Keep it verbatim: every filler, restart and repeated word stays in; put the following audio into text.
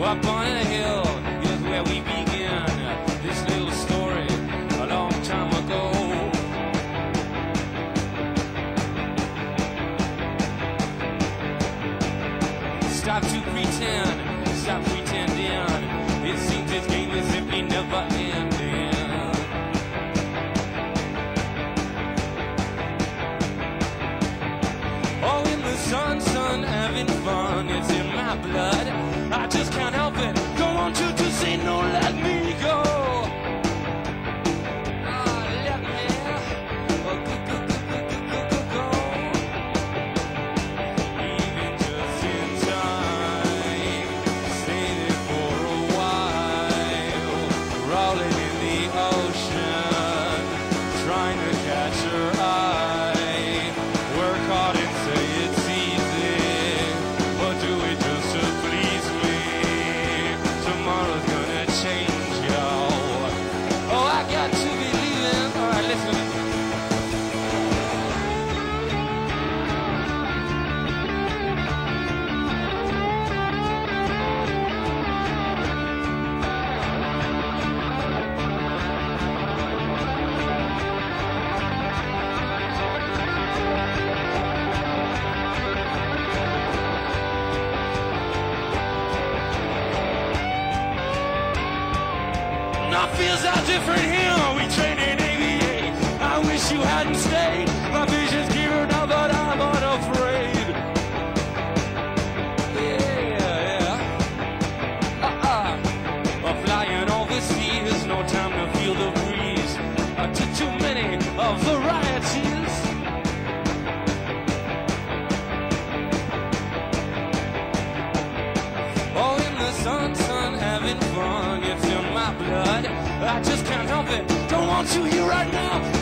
Up on a hill is where we begin this little story a long time ago. Stop to pretend, stop pretending. It seems this game is simply never ending. Oh, in the sun, sun, having fun, it's in my blood. I just can't help it. Don't want you to say no, let me go. Ah, let me oh, go, go, go, go, go, go, go. Even just in time, stay there for a while, rolling in the ocean, trying to catch her eye. Work hard and say it's easy, but do it just to please me. Tomorrow's gonna change, yo. Oh, I got to be leaving. All right, listen. Our feels are different here. We train in A B A. I wish you hadn't stayed. My vision's clearer now, but I'm unafraid. Yeah, yeah. Uh-uh. Uh, flying overseas, no time to feel the breeze. Uh, too, too many uh, varieties. Oh, in the sun, sun, having fun. It's in my blood. I just can't help it. Don't want you here right now.